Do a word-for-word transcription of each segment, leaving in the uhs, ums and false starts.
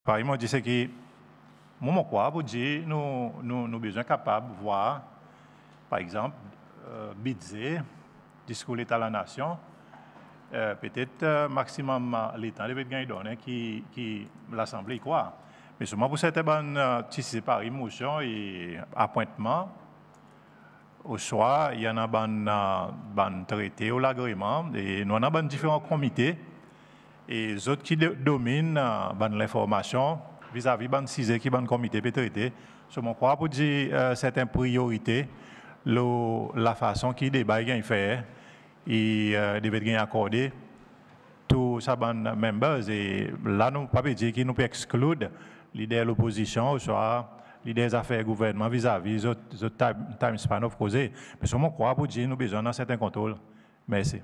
par exemple, dit c'est que moi, quoi pour dire nous nous nous besoin capable de voir, par exemple, euh, budget, discours l'État de la nation, euh, peut-être euh, maximum euh, l'État devait gagner donné qui qui l'Assemblée quoi. Mais seulement pour cette bonne euh, si par émotion et appointement. Au soir, il y en a un ban traité ou l'agrément et nous avons différents comités et les autres qui dominent ban l'information vis-à-vis ban six qui ban comité peut traiter. Je crois pour dire euh, certaines priorités, le, la façon qui débat est fait et euh, devait être accordé tous ces ban members et là nous pas dire qu'il nous peut exclure l'idée de l'opposition ou soit l'idée des affaires gouvernement vis-à-vis de the time, time span of cause. Mais seulement croire pour dire nous besoin d'un certain contrôle. Merci.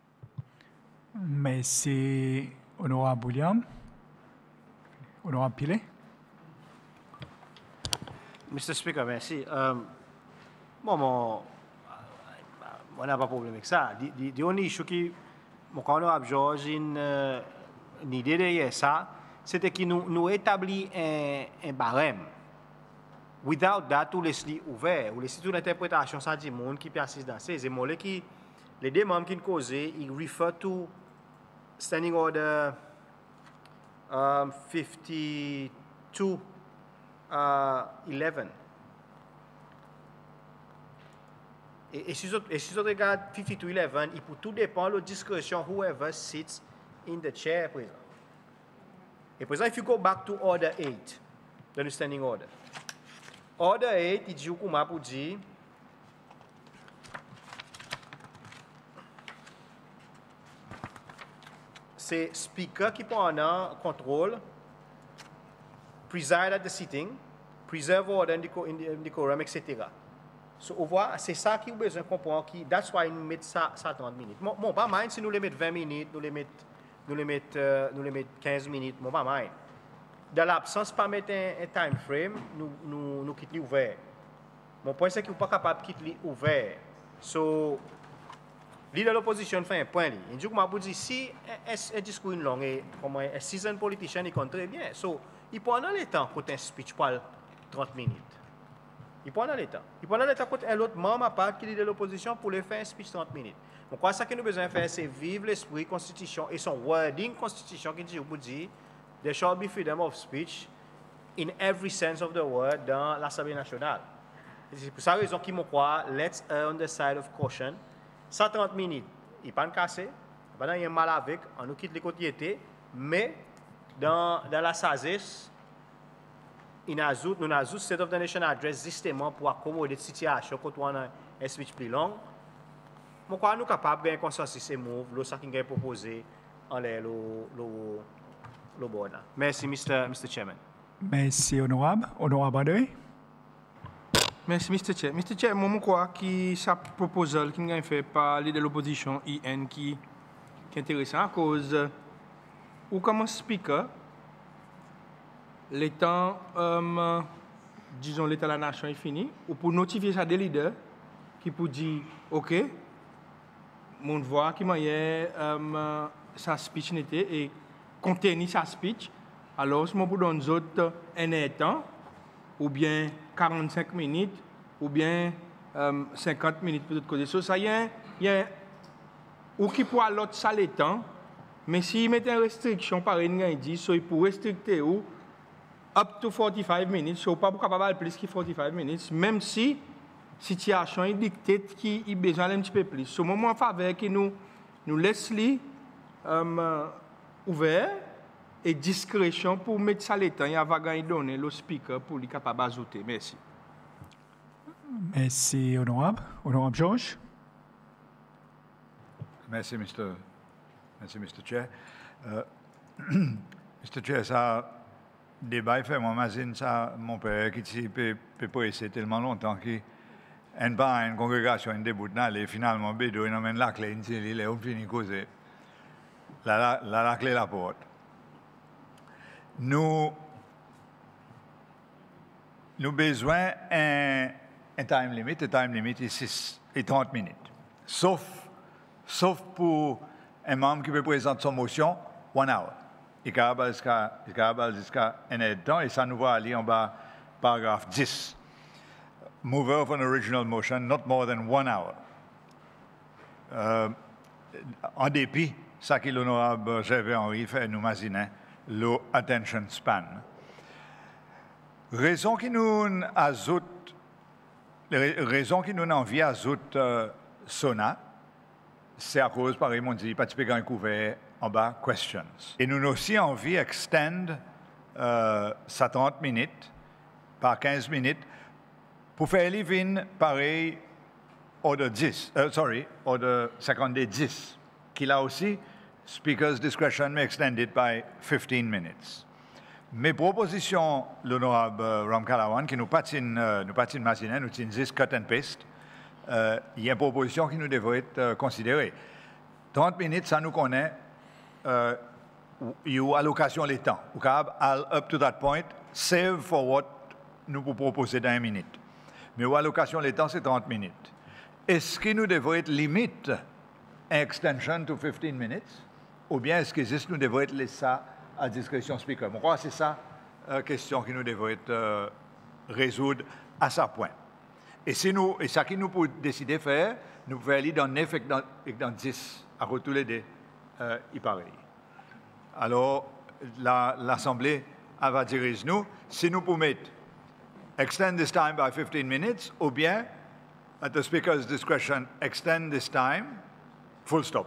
Merci, honorable William. Honorable Pilet. mister Speaker, merci. Um, bon, mon, on n'a pas de problème avec ça. The only issue qui, mon honorable George, une uh, idée derrière ça, c'était que nous, nous établit un, un barème. Without that, tout laisse ouvert, ou laisse toute l'interprétation ça du monde qui persiste dans ces émotions qui les deux membres qui nous causent, ils refer to standing order um, fifty-two uh, eleven. Et, et si vous regardez fifty-two eleven, il peut tout dépendre de la discrétion whoever sits in the chair, président. Et président, if you go back to order eight, the standing order. Order eight, il dit comment pour dire c'est speaker qui prend en contrôle, preside at the sitting, preserve order in the decorum, et cetera. So, on voit, c'est ça qui a besoin de comprendre. Qui, that's why nous mettons ça, ça trente minutes. Bon, bon, pas mind si nous les mettons vingt minutes, nous les mettons, nous les mettons, euh, nous les mettons quinze minutes, bon, pas mind. Dans l'absence, pas mettre un, un time frame, nous, nous, nous quittons ouvert. Mon point, c'est que vous n'êtes pas capable de quitter ouvert. So, l'idée de l'opposition fait un point. Il dit que je dis si un discours long et comme un seasoned politicien, il compte très bien. So, il prend le temps pour un speech pour trente minutes. Il prend le temps. Il prend le temps pour un autre membre à part qui est de l'opposition pour le faire un speech trente minutes. Donc, quoi, ce que nous avons besoin de faire, c'est vivre l'esprit constitution et son wording constitution qui dit, vous dit, there shall be freedom of speech in every sense of the word dans l'Assemblée nationale. C'est pour cette raison qu'il me croit, let's err on the side of caution. cent trente minutes, il n'est pas cassé, il n'y a pas de mal avec, on nous quitte les côtés, mais dans, dans la sagesse, nous avons un State of the Nation Address justement pour accommoder cette situation quand on a un speech plus long. Je crois que nous sommes capables de consensus et move, le ça qui est proposé en l'air, le board. Merci, Mister Mister Chairman. Merci, honorable. Honorable Adoy. Merci, mister Chair. mister Chair, moi, je crois que sa proposal qui a fait par de l'opposition I N qui, qui est intéressant à cause ou comme speaker, l'état, euh, disons, l'état de la nation est fini, ou pour notifier ça des leaders qui peut dire, OK, mon voix qui m'a euh, sa speech n'était et contenir sa speech, alors si je pour donner autres un temps, ou bien quarante-cinq minutes, ou bien euh, cinquante minutes pour d'autres côtés. So, ça y est, y a ou qui pour l'autre ça le temps, mais s'il met une restriction par une dit, so il peut restricter ou up to forty-five minutes, so pas capable plus que forty-five minutes, même si situation est dictée qui a besoin d'un petit peu plus. So, moment en faveur que nous nous laissons euh, ouvert et discrétion pour mettre ça le temps, il y a gagné donner le speaker pour lui capable d'ajouter. Merci. Merci, honorable. Honorable George. Merci, mister Merci, mister Chair. Uh, mister Chair, ça débat fait, moi, imagine ça, mon père qui peut presser tellement longtemps qu'il n'y a pas une congrégation, une début et finalement, Bédo, il amène la clé, il est fini de causer. La, la, la clé la porte. Nous nous besoin un, un time limit, un time limit est six et trente minutes. Sauf, sauf pour un membre qui peut présenter son motion, one hour. il est capable jusqu'à il est capable jusqu'à un heure de temps, et ça nous va aller en bas, paragraphe dix. Mover of an original motion, not more than one hour. Euh, en dépit, ça que l'honorable Gervais Henry fait nous imaginer, le attention span. Raison qui nous ajoute, raison qui nous envie ajoute euh, Sona, c'est à cause, par exemple, on dit, participer à un couvert en bas, questions. Et nous avons aussi envie d'extend euh, ça trente minutes par quinze minutes pour faire living pareil au de dix, euh, sorry, au de cinquante dix, qui là aussi, speaker's discretion may extended by fifteen minutes. Mes propositions, l'honorable Ram Kalawan, qui nous patine, euh, nous patine machine, nous utilisons cut and paste, euh, il y a une proposition qui nous devrait être euh, considérée. trente minutes, ça nous connaît, euh, il y a allocation les temps. Ou capable, up to that point, save for what nous vous proposons dans une minute. Mais allocation les temps, c'est trente minutes. Est-ce qu'il nous devrait être limite extension to fifteen minutes? Ou bien est-ce que juste nous devrait être laissé ça à discrétion speaker? Je crois que c'est ça la euh, question qui nous devrait être euh, résoudre à ce point. Et, si nous, et ça qui nous peut décider de faire, nous pouvons aller dans neuf et dans, et dans dix, à cause tous les deux, euh, il pareil. Alors, l'Assemblée la, va dire nous, si nous pouvons mettre extend this time by fifteen minutes, ou bien, at the speaker's discretion, extend this time, full stop.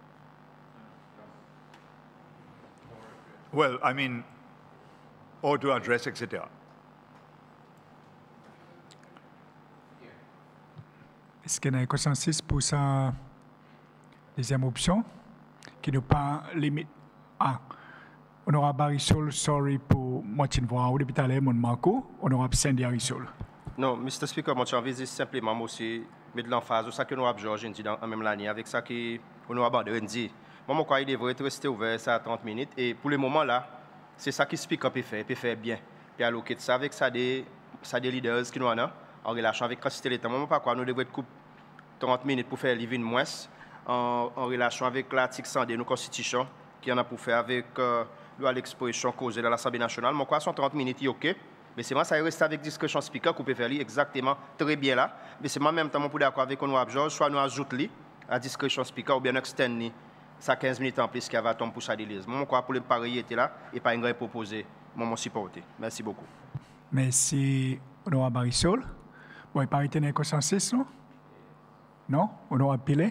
Well, I mean, or to address, et cetera. Est-ce qu'il y a un consensus pour sa deuxième option qui nous pas limite à honorable Barisol, sorry pour moi tu vois au député mon Marco, honorable Sandy Barisol. Non, mister Speaker, moi je envie simplement moi aussi mettre l'emphase sur ça que honorable Georges dit dans la même ligne avec ça que honorable André dit. Moi, je crois qu'il devrait rester ouvert ça à trente minutes. Et pour le moment là, c'est ça qui Speak Up peut faire, peut faire bien. Puis alloquer ça avec ça des, ça des leaders qui nous en ont, en relation avec quantité de temps. Moi, pas quoi, nous devrions couper trente minutes pour faire living moins en, en relation avec l'article cent de nos constitutions, qui en a pour faire avec euh, l'expression causée dans l'Assemblée nationale. Moi, quoi, sont trente minutes, ok. Mais c'est moi, ça reste avec discrétion Speaker qu'on peut faire exactement très bien là. Mais c'est moi, en même temps, pour d'accord avec honorable Georges, soit nous ajoutons à discrétion Speaker ou bien nous extendons ça quinze minutes en plus qui va tomber pour ça d'élise. Moi, je crois pour le pari était là et pas une proposé. Moi, je supporté. Merci beaucoup. Merci, honorable Barisol. Vous n'avez pas été dans le consensus, non? Non? Honorable Pilet?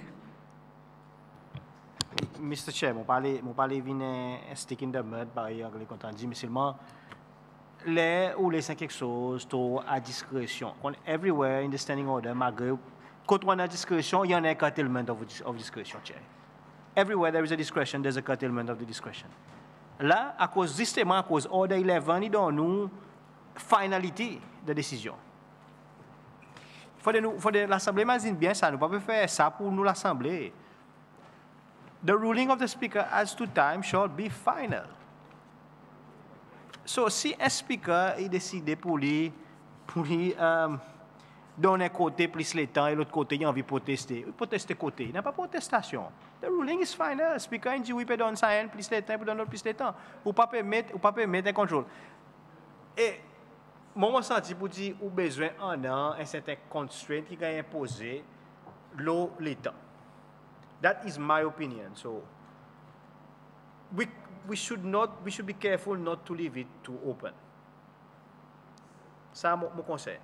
mister Chair, je parle parler vient stick in the mud par ailleurs les contendus, mais seulement les ou les cinq quelque chose à discrétion. Everywhere in the standing order, malgré quand on a discrétion, il y en a un curtailment of, of discretion, Chair. Everywhere there is a discretion, there's a curtailment of the discretion. Là, à cause justement à cause order eleven, il donne nous finalité de décision. Faut de nous, faut de l'Assemblée imagine bien ça, nous ne pouvons pas faire ça pour nous l'Assemblée. The ruling of the speaker as to time shall be final. So si un speaker il décide pour lui pour lui um, donner un côté plus le temps et l'autre côté il a envie de protester, il proteste côté, il n'y a pas de protestation. The ruling is final. Speaker dit oui peut donner ça plus le temps, peut donner plus le temps. Ou pas permettre, ou pas permettre un contrôle. Et moi je senti pour dire ou besoin en un certain constraint qui est imposé l'eau le temps. That is my opinion. So we we should not we should be careful not to leave it too open. Ça mon conseil.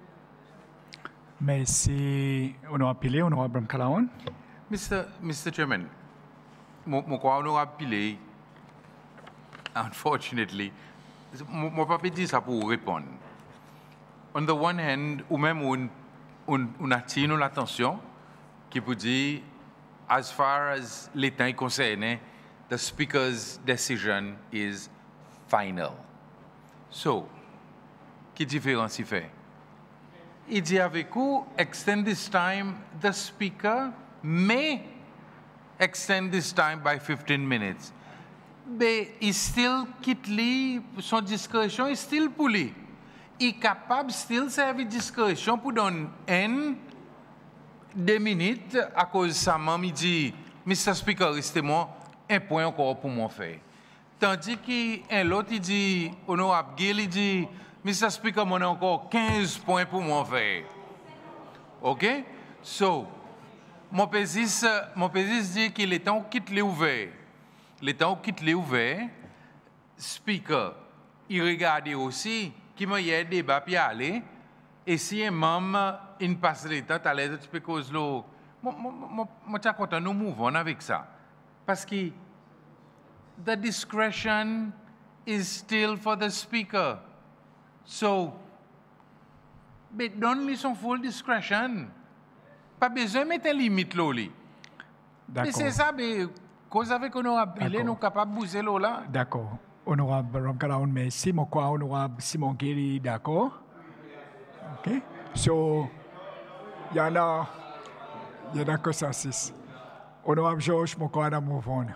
Merci, honorable Pilet, honorable Kalawan. Mister Mister Chairman, mon honorable Pilet, unfortunately, mon papa dit ça pour répondre. On the one hand, ou même on on, on attire l'attention qui peut dire, as far as l'État est concerné, the speaker's decision is final. So, quelle différence il fait? Il dit avec vous, extend this time, the speaker may extend this time by fifteen minutes. Mais il still quitte lui, son discrétion est still pour lui. Il est capable still servir discrétion pour donner un, deux minutes à cause de sa maman, il dit, mister Speaker, restez-moi un point encore pour moi faire. Tandis qu'un l'autre, il dit, honorable Gil, il dit, mister Speaker, on a encore quinze points pour moi faire. OK? So, mon pésis, mon pésis dit qu'il est temps quitte les ouverts. Le temps quitte les ouverts, Speaker, il regarde aussi, qui m'a y a débat puis aller, et si un membre, il passe le temps, à l'aise, tu peux causer l'eau. Moi, moi, moi, je suis content, nous mouvons avec ça. Parce que, the discretion is still for the speaker. So, but donne-lui son full discretion. Pas besoin de mettre une limite là. Mais c'est ça, mais cause avec honorable Pilé, nous sommes capables de bouger là. D'accord. Honorable Ramkalaon, merci. Mon quoi, honorable Simon Guéry, d'accord. OK. So, il y en a, il y en a que ça, six. Honorable Georges, mon quoi, dans mon fond.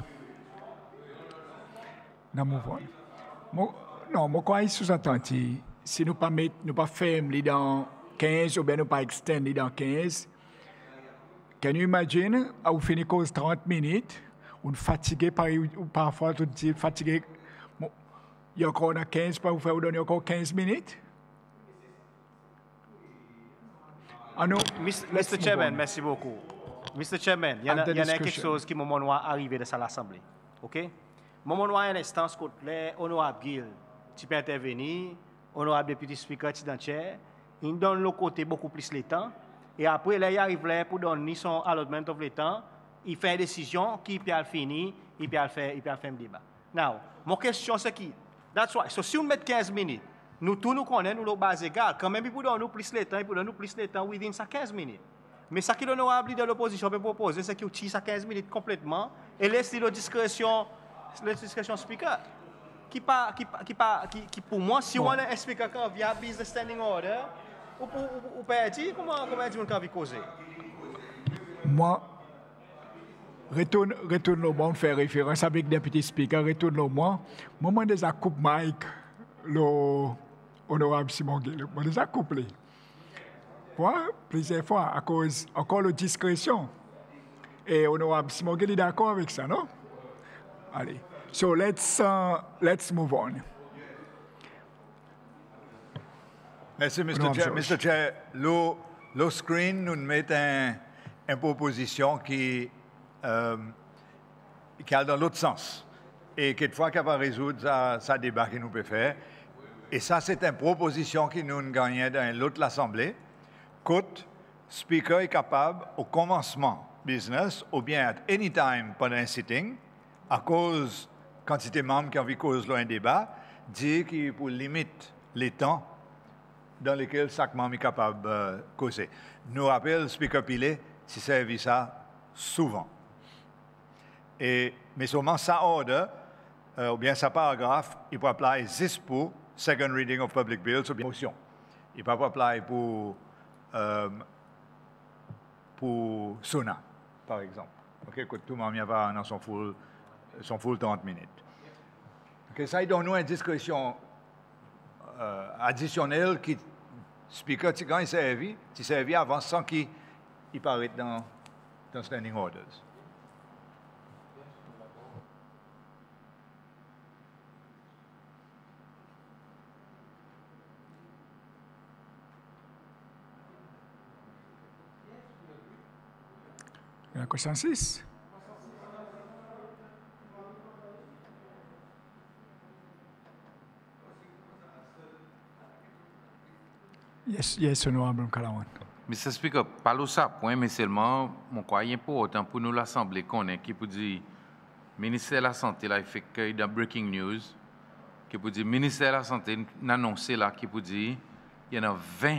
Dans mon fond. Non, mon quoi, il sous-entendu. Si nous ne pas mettre, nous pas ferme dans quinze ou bien nous pas extend dans quinze, can you imagine, à vous finir cause trente minutes, on fatigué par, ou parfois tout dit fatigué, il y a encore quinze, pour vous faire vous donner encore quinze minutes? Ah non, mister Chairman, merci beaucoup. mister Chairman, il y en a, y en a quelque chose qui m'a arrivé de ça l'Assemblée. OK? Moment où un instant, les honorables Gil, tu peux intervenir, honorable député speaker, tu dans chair, il donne le côté beaucoup plus le temps, et après, là, il arrive là pour donner son allotment of le temps, il fait une décision qui peut le finir, il peut le faire, il peut faire un débat. Now, mon question c'est qui? That's why. So, si on met quinze minutes, nous tous nous connaissons, nous le base égal, quand même, il peut donner plus le temps, il peut donner plus le temps within ça quinze minutes. Mais ce que l'honorable de l'opposition peut proposer, c'est qu'il utilise ça quinze minutes complètement, et laisse la discrétion. La discussion speaker qui pas qui qui pas qui, qui pour moi si bon. On a un speaker qui vient business standing order ou ou ou pas dire comment comment dire qu'on va causer. Moi retourne retourne au bon faire référence avec député speaker retourne au moi moment déjà coupe mic le honorable Simon Guéry moi déjà couplé. Moi plusieurs fois à cause encore de discrétion et honorable Simon Guéry d'accord avec ça non? Allez. So let's uh, let's move on. Merci, mister Chair. mister Chair, le, le screen nous met un, une proposition qui, euh, qui a dans l'autre sens. Et quelquefois, qui va résoudre ça, ça débat que nous peut faire. Et ça, c'est une proposition qui nous gagne dans l'autre l'Assemblée. Côte, speaker est capable, au commencement business, ou bien at any time pendant un sitting, à cause quantité de membres qui ont envie de causer un débat, dit qu'il pour limiter les temps dans lesquels chaque membre est capable de causer. Nous rappelle, Speaker Pilé, si servi ça souvent. Et, mais seulement ça ordre, euh, ou bien ça paragraphe, il peut appliquer juste pour second reading of public bills ou bien motion. Il peut appliquer pour, euh, pour S O N A, par exemple. OK, que tout le monde va dans son full son full trente minutes. Okay, ça donne nous une discrétion euh, additionnelle qui speaker qui quand il servi, qui servi avant sans qu'il paraît dans dans standing orders. La question six. Yes, yes, honorable Kalawan. mister Speaker, pas le ça point, mais seulement, mon quoi, important pour nous l'Assemblée qu'on est, qui peut dire, ministère de la Santé, là, il fait que dans Breaking News, qui peut dire, ministère de la Santé, annoncé là, qui peut dire, il y en a vingt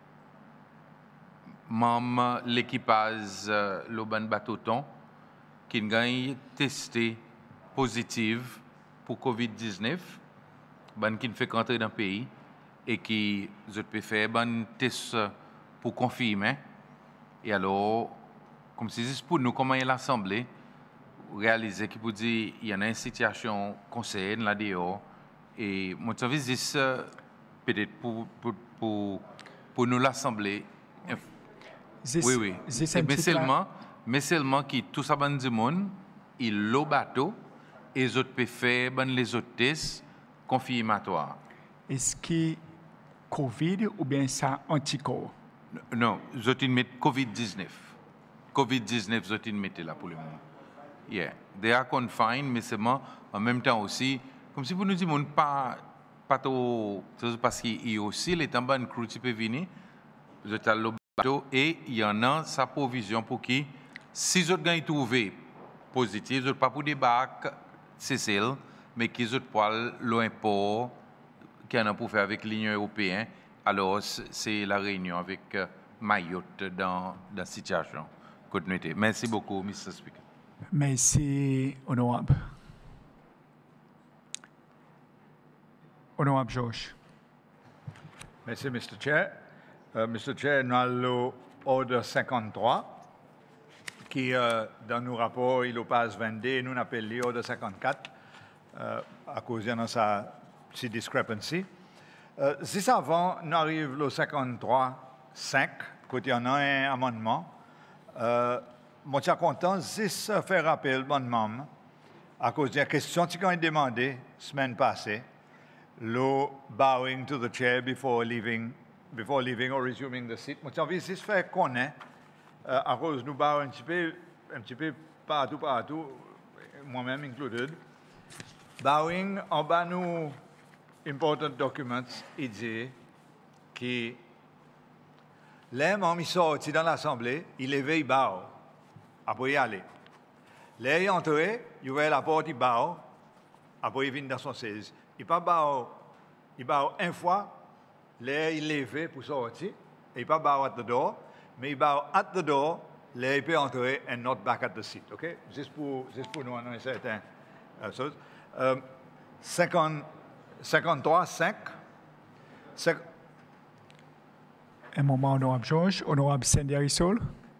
membres de l'équipage euh, l'Auban Bateauton qui ont testé positif pour covid dix-neuf, ben, qui ne fait qu'entrer dans le pays. Et qui je peux faire un test pour confirmer. Et alors, comme c'est juste pour nous, comment il l'Assemblée, réaliser qu'il peut dire qu'il y en a une situation conseillée là dehors. Et mon service, peut-être pour, pour, pour, pour nous l'Assemblée. Oui, oui. Mais seulement, mais seulement que tout ça, du monde, il le bateau, et les autres peuvent faire ben, les autres tests confirmatoires. Est-ce que Covid ou bien ça anticorps? Non, les autres mettent covid dix-neuf. covid dix-neuf, les autres mettent là pour le moment. Yeah, they are confined, mais c'est en même temps aussi, comme si vous nous dites, pas, pas trop, parce qu'il y a aussi les temps de crew qui peuvent venir, vous êtes à l'hôpital et il y en a sa provision pour qui, si vous avez trouvé positif, vous n'avez pas pour des bacs, c'est celle, mais qu'ils ont pour l'import qu'il y en a pour faire avec l'Union européenne, alors c'est la réunion avec euh, Mayotte dans la situation. Continuité. Merci beaucoup, mister Speaker. Merci, honorable. Honorable George. Merci, mister Chair. Uh, mister Chair, nous avons l'ordre cinquante-trois, qui, euh, dans nos rapports, il passe vingt-deux, nous appelons l'ordre cinquante-quatre, euh, à cause de sa petite discrepancy. Euh, juste avant, nous arrivons au cinquante-trois cinq, quand il y en a un amendement. Euh, moi, je suis content, juste faire rappel, bon membre, à cause de la question qui a été demandée la semaine passée, le bowing to the chair before leaving, before leaving or resuming the seat. Moi, j'ai envie juste faire connaître, euh, à cause nous bowons un petit peu, un petit peu partout, partout, moi-même included. Bowing en bas nous important documents, il dit que les membres sortent dans l'Assemblée, il éveille bow, après y aller. Les entrés, il ouvre la porte, il bow, après il vient dans son siège. Il pas bow, il bow une fois, les il lève pour sortir, et il pas bow at the door, mais il bow at the door, les il peut entrer and not back at the seat, ok? Juste pour, juste pour nous en un certain euh, chose. Euh, cinquante-trois cinq. Un moment, honorable George. Honorable Sandy Arisol.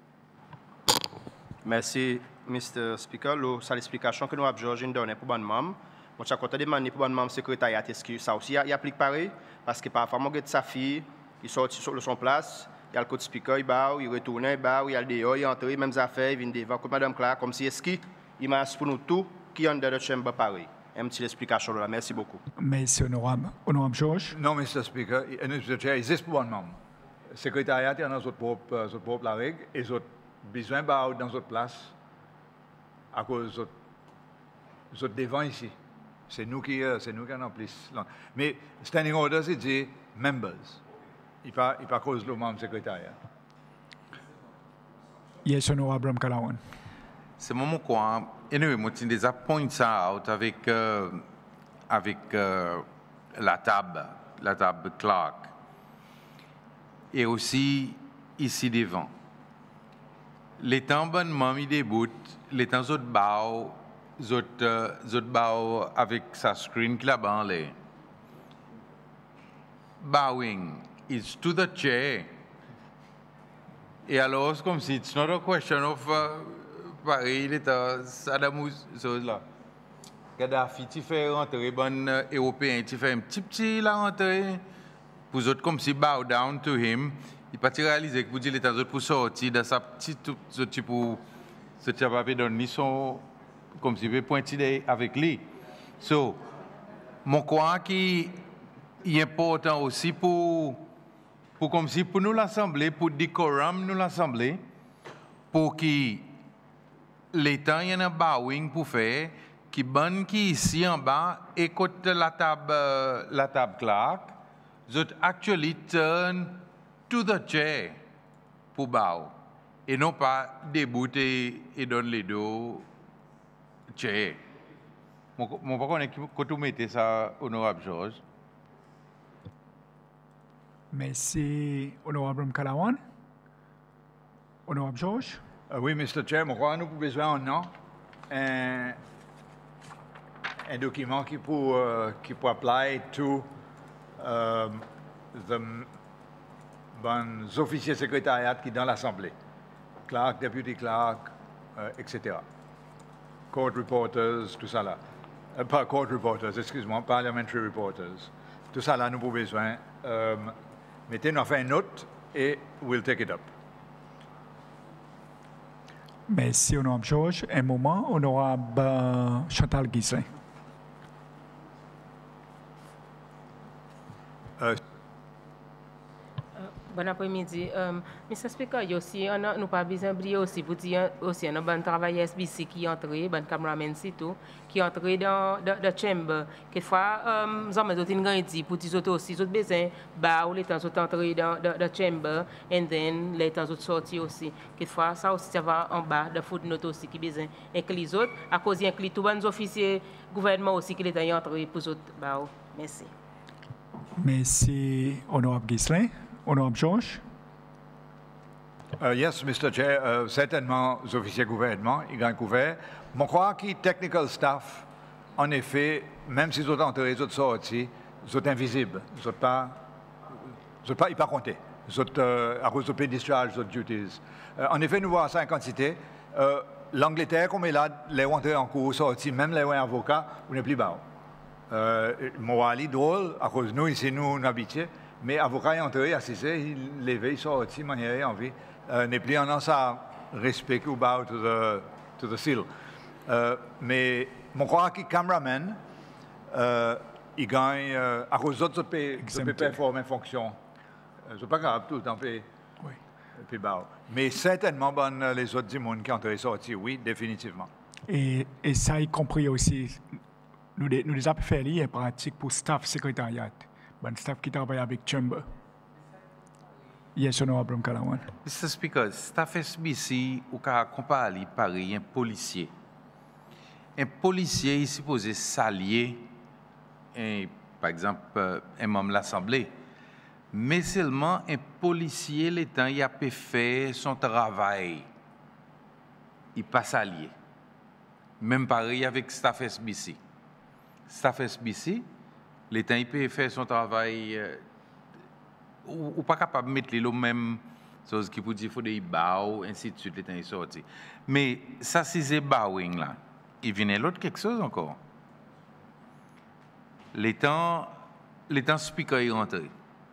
Merci, mister Speaker. C'est l'explication que nous avons George donné pour bonne membre. Moi, je suis content de demander pour bonne membre secrétariat. Est-ce que ça aussi il applique pareil? Parce que parfois, moi, sa fille, il sort de son place, il y a le code speaker, il bat, il retourne, il bat, il y a le dehors, il entre, même affaires, il vient devant, comme Madame Clark, comme si est-ce qu'il m'a pour nous tout qui est dans le chambre pareil. Un petit explication là. Merci beaucoup. Merci, honorable. Honorable George. Non, mister Speaker, et mister Chair, il existe pour un membre. Le secrétariat est dans notre propre, notre propre la règle et ils ont besoin de dans notre place à cause de notre devant ici. C'est nous qui c'est nous qui en plus. Mais standing order, c'est dit members. Il pas il pas cause le membre secrétariat. Yes, honorable Mkalawan. C'est moment quoi. Anyway, moi, je déjà point ça out avec, euh, avec euh, la table, la table Clark. Et aussi ici devant. Les temps bonnement mis des bouts, les temps autres bao, autres autres bao avec sa screen qui là-bas les. Bowing is to the chair. Et alors, c'est comme si it's not a question of uh, pareil, il était Saddam là. Gaddafi, tu fais rentrer bon euh, européen, tu fais un petit petit la rentrée. Pour autres comme si bow down to him, il pas réaliser que pour dire les autres pour sortir de sa petite ce type pour ce type pas donner son comme si veut pointer avec lui. So, mon crois qui est important aussi pour pour comme si pour nous l'assemblée, pour décorum nous l'assemblée, pour qui l'État y en a bowing pour faire, qui bonne qui ici en bas écoute la table la table Clark. That actually turn to the chair pour bow et non pas débouter et donner les dos chair. Mon mon pas connaît quand tu mettais ça honorable George. Merci, honorable Mkalawan. Honorable George. Uh, oui, mister Chair, moi, nous avons besoin d'un an, un, un document qui peut, uh, qui peut apply to um, the bon, officiers secrétariat qui sont dans l'Assemblée. Clerk, deputy clerk, uh, et cetera. Court reporters, tout ça là. Uh, pas court reporters, excuse-moi, parliamentary reporters. Tout ça là, nous avons besoin. Um, mettez-nous à faire une note et we'll take it up. Merci, honorable Georges. Un moment, honorable euh, Chantal Ghislain. Euh, Bon après-midi. Um, mister Speaker, il y a aussi, on a, nous pas besoin d'oublier aussi, pour dire aussi, on a un travail S B C qui est entré, un cameraman surtout, qui est entré dans la chamber. Quelquefois, um, nous avons une grande pour dire aussi, ils ont besoin, bah, ou les temps sont entrés dans la chamber, et then les temps sont sortis aussi. Quelquefois, ça aussi, ça va en bas, de footnote aussi, qui besoin inclure les autres, à cause d'inclure tous les officiers gouvernement aussi qui les ont entrés pour les autres, bah, merci. Merci, honorable Ghislain. Honorable Georges. Uh, yes, Mister Chair, uh, certainement, les officiers gouvernement, ils ont couvert. Je crois que les technical staff, en effet, même s'ils ont entré, ils sont sortis, ils sont invisibles. Ils ne sont pas, ils sont pas, ils pas comptés. Ils sont, euh, à cause de la discharge de duties. Uh, en effet, nous voyons ça en quantité. Uh, L'Angleterre, comme est là, les entrés en cours, sortis, même les avocats, on n'est plus bas. Euh, moi, c'est drôle, à cause de nous, ici, nous, on habitués. Mais avocat est entré, assisté, il levait, il sortit, il manière envie. Euh, n'est plus en ça respect ou bow to the, to the seal. Euh, mais je crois que les cameramen, euh, ils gagnent, euh, à cause d'autres pays, ils peuvent performer une fonction. Euh, c'est pas grave, tout le temps, puis, Oui. puis bow. Mais certainement, bon, les autres du monde qui ont entré, sorti, oui, définitivement. Et, et ça y compris aussi, nous, nous les avons fait lire pratique pour staff secrétariat. Bon staff qui travaille avec Chamber. Yes, honorable Kalawan. mister Speaker, staff S B C ou ka compagnie pareil un policier. Un policier est supposé s'allier, un, par exemple, un membre de l'Assemblée. Mais seulement un policier, le temps, il a pu faire son travail. Il pas s'allier. Même pareil avec staff S B C. Staff S B C, l'État il peut faire son travail, euh, ou, ou pas capable de mettre les mêmes choses qui pour dire qu'il faut des bow, ainsi de suite, l'État est sorti. Mais ça, c'est ce bowing là. Il vient l'autre quelque chose encore. L'État, l'État speaker est rentré.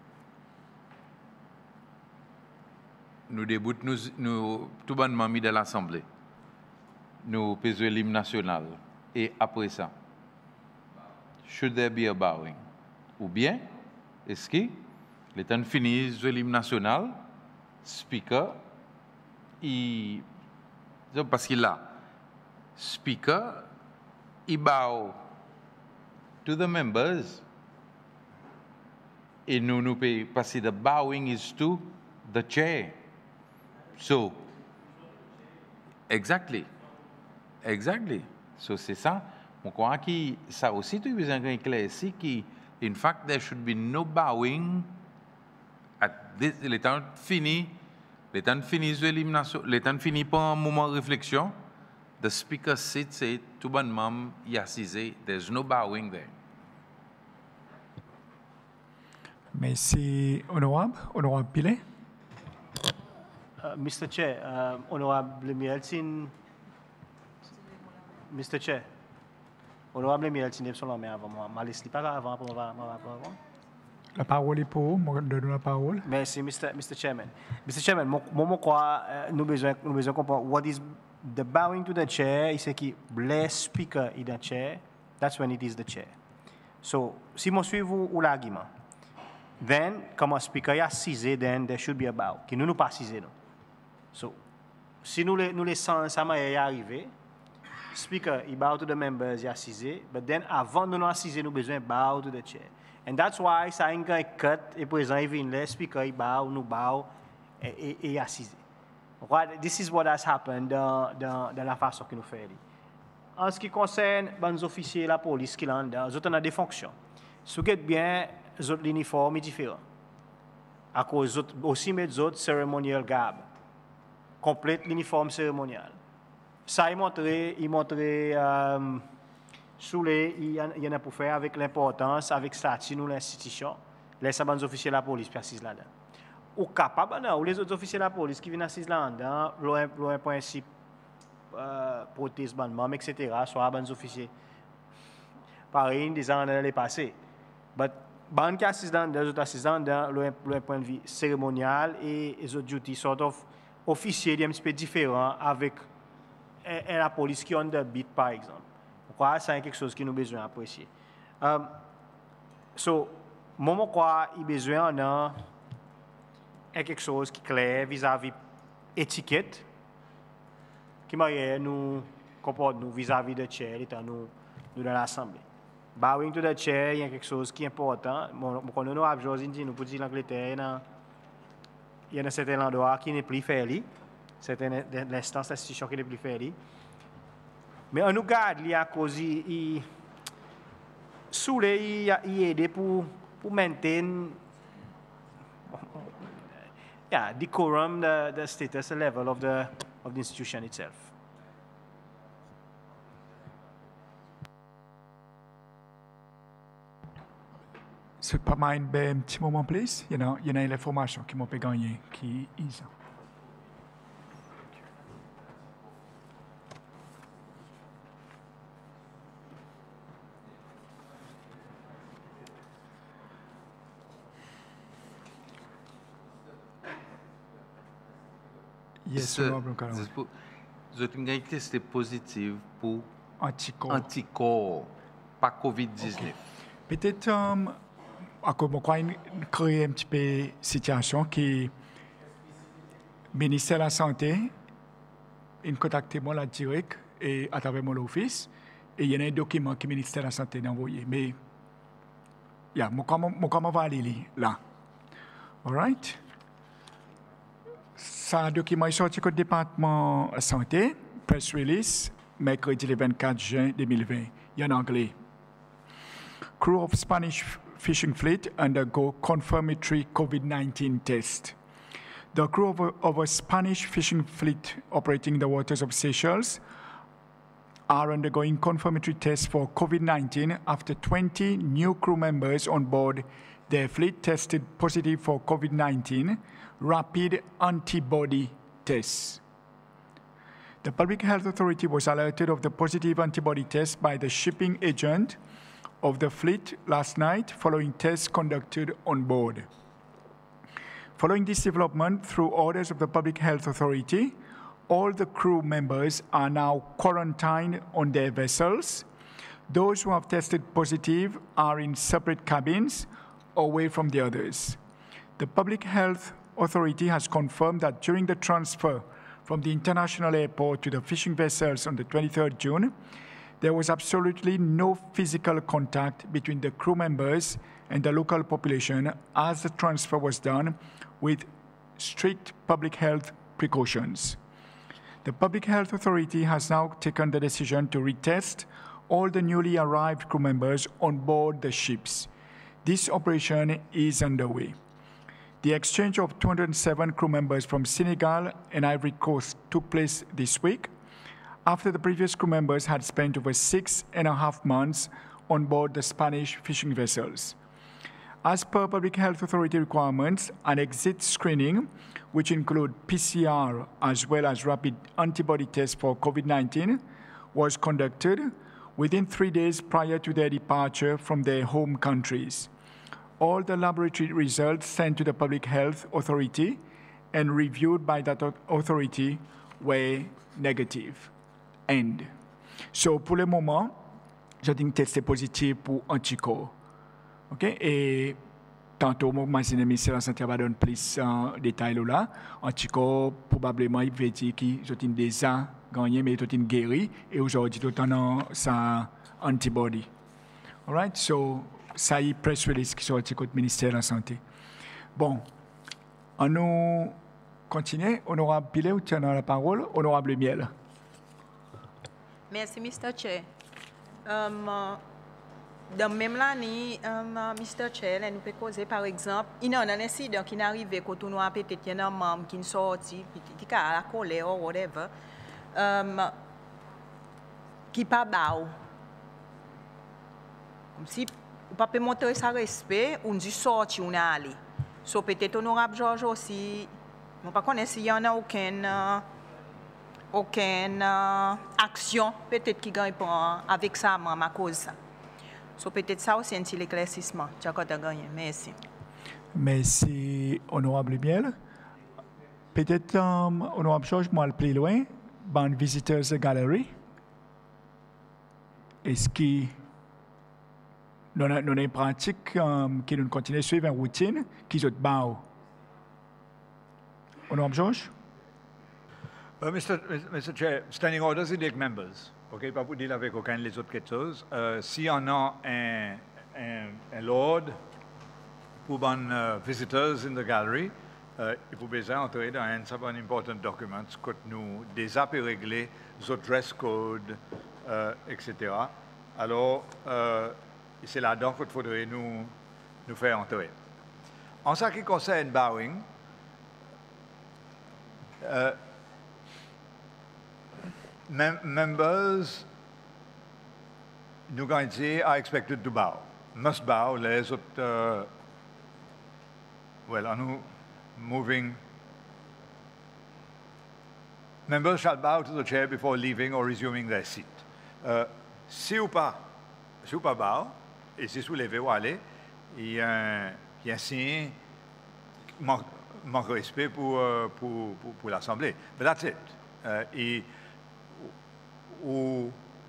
Nous débutons, nous, nous, tout bonnement mis de l'Assemblée. Nous pesons l'hymne national. Et après ça, should there be a bowing? Ou bien, est-ce que l'État finit l'hymne national, speaker, il, parce qu'il a, speaker, il bow to the members, et nous nous payons, parce que the bowing is to the chair. So, exactly, exactly. So c'est ça. Je crois que ça aussi, tu as besoin d'éclaircir que, in fact, there should be no bowing at this, le temps fini, le temps fini sur l'élimination, le temps fini pour un moment de réflexion, the speaker sits et tout bonnement y assise, there's no bowing there. Merci, honorable. Honorable Pilet. Uh, Mister Chair, uh, honorable Mieltin, Mister Chair, honorable Mieltin, absolument, mais avant moi, je ne laisse pas avant pour moi. La parole est pour vous, je donne la parole. Merci, Mister Mister Chairman. Mister Chairman, moi, je crois que nous besoin, nous besoin comprendre what is the bowing to the chair. Il c'est que le speaker est dans the chair. That's when it is the chair. So, si je suis vous ou l'argument, then, comme un speaker est assisé, then there should be a bow. Qui nous nous pas assisé, non. So, si nous les nous les sens ça m'est arrivé, speaker il bow to the members, il assisé, but then avant de nous assiser, nous besoin bow to the chair. And that's why ça a un cut et présent il vient le speaker il bow, nous bow et et, et assisé. This is what has happened dans dans dans la façon que nous faisons. En ce qui concerne les officiers de la police qui l'ont dans, ils ont des fonctions. Si vous regardez bien, l'uniforme est différent. À cause aussi des autres cérémonial gab. Complète l'uniforme cérémonial. Ça, il montre, il montre euh, sous les, il y en a pour faire avec l'importance, avec statut nous l'institution, les sabands officiers de la police qui assisent là-dedans. Ou capable, ou les autres officiers de la police qui viennent assises là-dedans, l'un principe euh, protège bandement, et cetera, soit les officiers. Pareil, des années passées. But band qui assisent là-dedans, les autres assises là-dedans, l'un point de vue cérémonial et les autres duties sort of officiers un petit peu différents avec et, et la police qui est underbeat, par exemple. Pourquoi c'est quelque chose qui nous besoin d'apprécier. Um, so, moi, quoi, il besoin d'un quelque chose qui est clair vis-à-vis étiquette, qui m'a nous comporte nous vis-à-vis de chair, étant nous, nous dans l'Assemblée. Bowing to the chair, il y a quelque chose qui est important. Quand nous avons Josine dit, nous pour dire l'Angleterre, il y a un certain endroit qui n'est plus fait, certaines instances, institutions qui n'est plus fait. Mais on nous garde, il y a cause, il sous les, il aide pour pour maintenir yeah, decorum, the, the status, the level of the of the institution itself. C'est pas mal un petit moment, please. Il y a, il y a une information qui m'a pas gagné, qui est ça. Yes, Honorable Karan. Je suis testé positif pour Anticorps. anticorps, pas covid dix-neuf. Okay. Peut-être, um, à quoi créer un petit peu situation qui le ministère de la Santé a contacté moi la direct et à travers mon office et il y a un document que le ministère de la Santé a envoyé. Mais, yeah, moi, comment va aller là? All right? Ça document est sorti du département de la santé, press release, mercredi le vingt-quatre juin deux mille vingt. Il y a en anglais. Crew of Spanish fishing fleet undergo confirmatory COVID nineteen test. The crew of a, of a Spanish fishing fleet operating in the waters of Seychelles are undergoing confirmatory tests for COVID nineteen after twenty new crew members on board their fleet tested positive for COVID nineteen rapid antibody tests. The Public Health Authority was alerted of the positive antibody test by the shipping agent of the fleet last night following tests conducted on board. Following this development, through orders of the Public Health Authority, all the crew members are now quarantined on their vessels. Those who have tested positive are in separate cabins away from the others. The Public Health Authority has confirmed that during the transfer from the international airport to the fishing vessels on the twenty-third of June, there was absolutely no physical contact between the crew members and the local population as the transfer was done with strict public health precautions. The Public Health Authority has now taken the decision to retest all the newly arrived crew members on board the ships. This operation is underway. The exchange of two hundred seven crew members from Senegal and Ivory Coast took place this week, after the previous crew members had spent over six and a half months on board the Spanish fishing vessels. As per Public Health Authority requirements, an exit screening, which include P C R as well as rapid antibody tests for COVID nineteen, was conducted within three days prior to their departure from their home countries. All the laboratory results sent to the Public Health Authority and reviewed by that authority were negative. End. So, pour le moment, j'ai été testé positif pour anticorps. OK? Et tantôt, moi, je vais ministère de la Santé va donner plus de détails là. Anticorps, probablement, il veut dire que j'ai déjà gagné, mais j'ai guéri. Et aujourd'hui, j'ai sa antibody. All right? So, ça y est, press release qui sorti du ministère de la Santé. Bon, on nous continue. Honorable Pilet, vous tenez la parole. Honorable Miel. Merci, mister Chair. Um, dans même l'année, um, mister Chair, nous pouvons causer, par exemple, il y a un incident qui est arrivé quand on a peut-être un membre qui est sorti, qui a la colère ou whatever, um, qui n'est pas bas. Comme si on ne peut pas montrer sa respect, on dit sorti, on est allé. So peut-être honorable Georges aussi, je ne sais pas s'il y en a aucune, euh, aucune euh, action peut-être qui gagne avec ça à cause de ça. So peut-être ça aussi un petit éclaircissement. Merci. Merci, honorable Miel. Peut-être, um, honorable Georges, moi, le plus loin, ban visitors gallery. Est-ce que nous avons une pratique um, qui nous continue à suivre une routine qui est bon? Honorable George? Uh, Mister Mister Chair, standing orders indiquent members. OK, pas pour dire avec aucun des autres quelque chose. Uh, si on a un, un, un lord pour ban uh, visitors in the gallery, uh, il faut besoin entrer dans un certain important document que nous déjà régler, le dress code, uh, et cetera. Alors, uh, c'est là-dedans qu'il faudrait nous, nous faire entrer. En ce qui concerne bowing, uh, Mem members, nous going to say, are expected to bow. Must bow, les autres, uh, well, are nous moving. Members shall bow to the chair before leaving or resuming their seat. Uh, si ou pas, si ou pas bow, et si vous levez ou allez, il y a un, il y a un signe, manque, manque de respect pour, uh, pour, pour, pour l'Assemblée. But that's it. Uh, et, ou,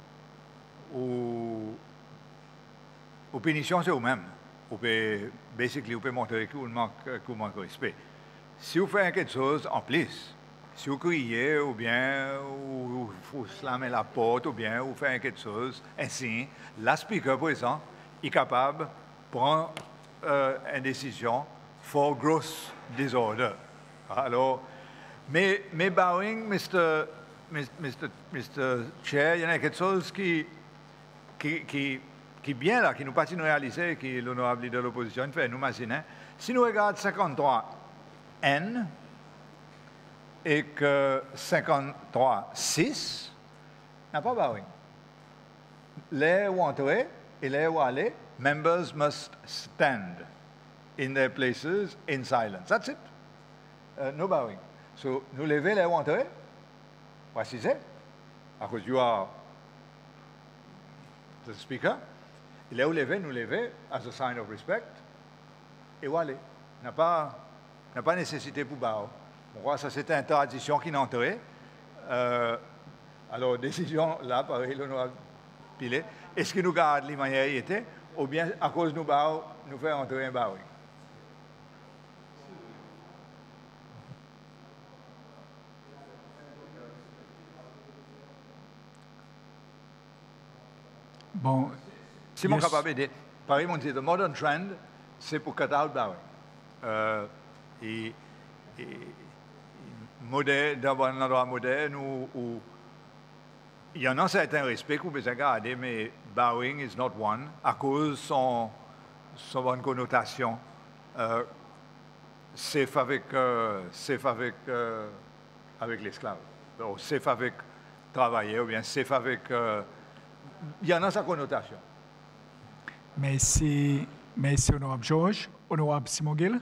ou, ou pénition, c'est vous-même. Vous pouvez, basically, vous pouvez montrer que vous manquez manque de respect. Si vous faites quelque chose en plus, si vous criez, ou bien vous, vous slamez la porte, ou bien vous faites quelque chose, ainsi, la speaker, par exemple, est capable de prendre euh, une décision for gross disorder. Alors, mais, mais bowing, Mister Mister Mister Chair, il y a quelque chose qui, qui, qui, qui est bien là, qui nous partit nous réaliser, qui l'honorable leader de l'opposition fait nous imaginer. Si nous regardons cinquante-trois N et que cinquante-trois six n'a pas bowing. Les où entrer et les où aller, members must stand in their places in silence. That's it. Uh, no bowing. So, nous lever les où entrer. Voici c'est, because you are the speaker. Il est où lever, nous lever, as a sign of respect. Et voilà, n'a pas, n'a pas nécessité pour bow. On croit que ça c'est une tradition qui n'entrait. Euh, alors, décision là, pareil, l'honorable Pilé. Est-ce que nous gardons les manières y étaient, ou bien à cause de nous bow, nous faire entrer un bowing? Bon, si mon yes. capable d'aider, pareil, mon dit, the modern trend, c'est pour cut out bowing. Euh, et, et, moderne, dans un endroit moderne où, où il y en a un certain respect que vous pouvez garder, mais bowing is not one, à cause de son, son bonne connotation. Euh, safe avec, euh, safe avec, euh, avec l'esclave, ou safe avec travailler, ou bien safe avec... Euh, il y en a sa connotation. Merci, merci, honorable George. Honorable Simon Gill.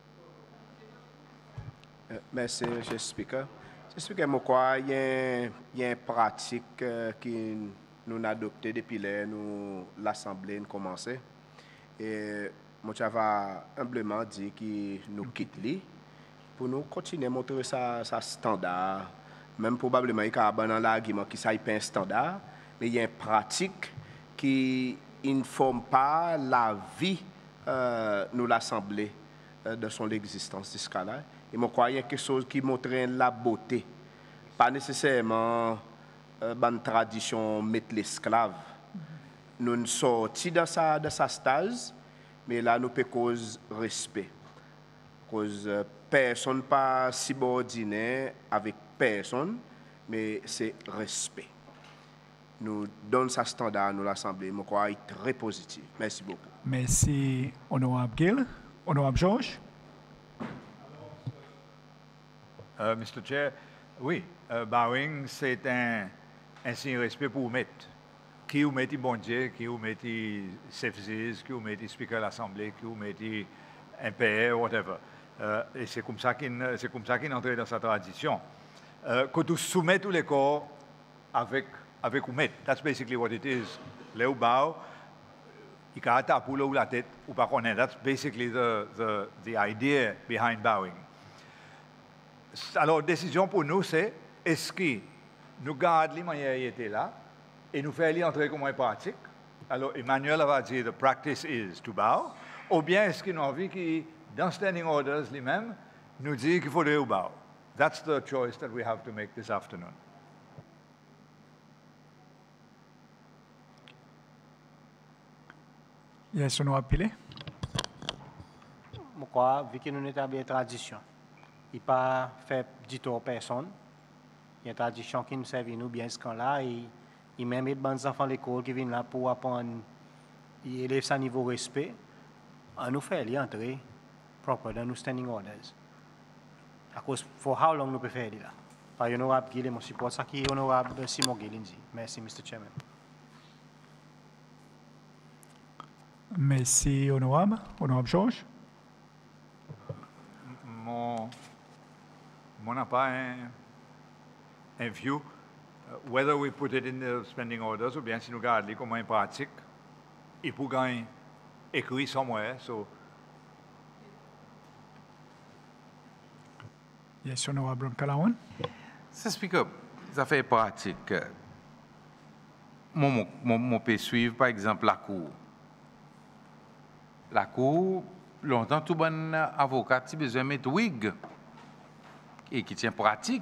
Uh, merci, monsieur le Speaker. Monsieur le Speaker, je crois qu'il y a une pratique uh, que nous avons adoptée depuis que nous, l'Assemblée a commencé. Et moi, je vais humblement dire que nous quittons pour nous continuer à montrer ça, ça standard. Même probablement, il y a un argument qui n'est pas un standard. Mais il y a une pratique qui n'informe pas la vie euh, de l'Assemblée euh, de son existence jusqu'à là. Et je crois qu'il y a quelque chose qui montre la beauté. Pas nécessairement euh, une tradition mettre l'esclave. Nous sommes sortis de sa, de sa stage, mais là nous peut cause respect. Cause euh, personne pas subordonné avec personne, mais c'est respect. Nous donnons ce standard à l'Assemblée. Je crois qu'il est très positif. Merci beaucoup. Merci, honorable Gill. Honorable George. Uh, Mister Chair, oui, uh, bowing, c'est un, un signe de respect pour vous mettre. Qui vous mettez bon Dieu, qui vous mettez services, qui vous mettez speaker de l'Assemblée, qui vous mettez un P R, whatever. Uh, et c'est comme ça qu'il c'est comme ça qu'il entre dans sa tradition. Uh, quand vous soumettez tous les corps avec avec vous mettre. That's basically what it is. Le ou bow, il y a un tape ou la tête ou pas connaître. That's basically the, the, the idea behind bowing. Alors, décision pour nous, c'est est-ce que nous gardons les manières qui étaient là et nous faisons entrer comme une pratique. Alors, Emmanuel va dire, the practice is to bow. Ou bien, est-ce qu'il a envie que, dans Standing Orders lui-même, nous dit qu'il faudrait bow. That's the choice that we have to make this afternoon. Yes, honorable Pilé. Je crois, vu que nous établit une tradition, il ne pas fait du tort à personne. Il y a une tradition qui nous sert nous bien ce temps-là. Et il même des bons enfants à l'école qui viennent là pour apprendre, ils élèvent sa niveau de respect. On nous fait les entrer propre dans nos standing orders. À cause, for how long nous pouvons faire là? Par honorable Guy, mon support, ça qui est honorable Simon Guilinzi. Merci, mister Chairman. Merci, honorable. Honorable Georges. Mon, mon n'a pas un, un view, uh, whether we put it in the spending orders ou bien si nous gardons comme une pratique, il faut gagner écrit somewhere. So. Yes, honorable Kalawan. Ça explique, ça fait pratique. Moi, mon, mon peut suivre, par exemple, la cour. La cour, longtemps, tout bon avocat qui a besoin de mettre wig et qui tient pratique.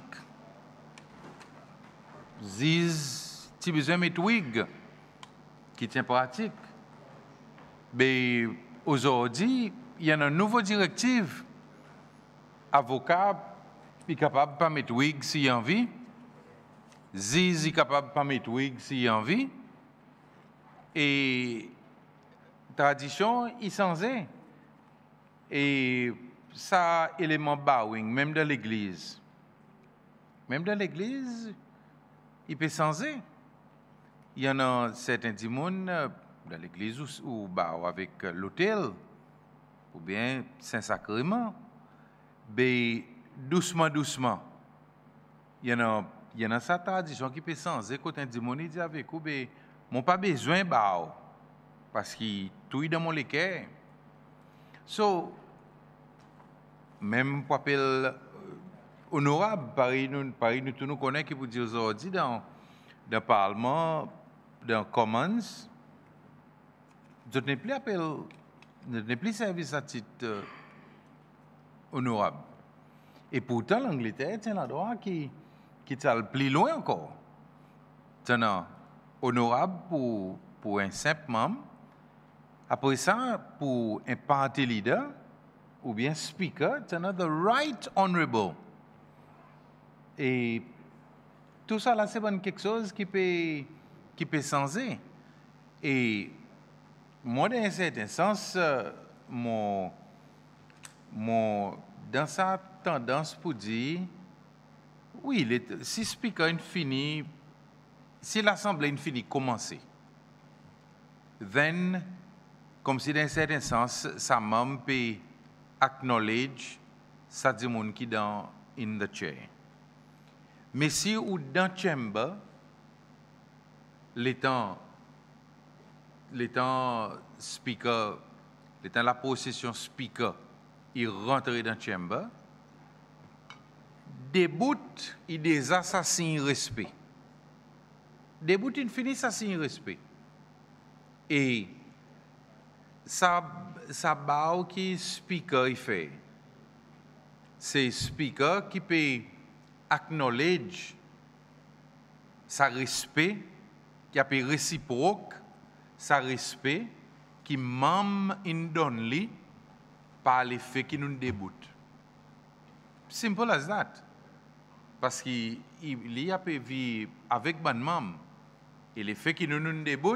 Ziz, qui a besoin de mettre wig qui tient pratique. Mais aujourd'hui, il y a une nouvelle directive. Avocat est capable de pas mettre wig s'il a envie. Ziz est capable de pas mettre wig s'il a envie. Et tradition est censée. Et ça, élément bowing, même dans l'église. Même dans l'église, il peut changer. Il y en a certains dimons dans l'église où, où bow avec l'autel, ou bien Saint-Sacrement. Mais doucement, doucement, il y en a, il y en a cette tradition qui peut changer. Quand un dimon dit avec vous, mais mon pas besoin de bow, parce qu'il tout est dans mon léquer. So, même pour appeler euh, honorable, Paris nous, Paris nous, tout nous connaît qui vous dit aujourd'hui dans le Parlement, dans le Commons, je n'ai plus appel, je n'ai plus service à titre euh, honorable. Et pourtant, l'Angleterre est un endroit qui, qui est le plus loin encore. C'est un honorable pour, pour un simple membre. Après ça, pour un party leader, ou bien speaker, c'est the right honorable. Et tout ça là, c'est quelque chose qui peut, qui peut changer. Et moi, dans un certain sens, mon, mon, dans sa tendance pour dire, oui, les, si speaker finit, si l'assemblée finit commencer, then, comme si dans un certain sens, sa maman peut acknowledge ça dit mon qui dans in the chair. Mais si ou dans chamber, l'étant l'étant speaker, l'étant la possession speaker, il rentre dans chamber, début il des assassins respect. Début il finit assassin respect. Et ça ça bao qui speaker il fait. C'est speaker qui peut acknowledge sa respect, qui a peut réciproque sa respect, qui même in donne li par les faits qui nous déboutent. Simple as that. Parce qu'il y a peut vivre avec ban mam et les faits qui nous nous déboutent,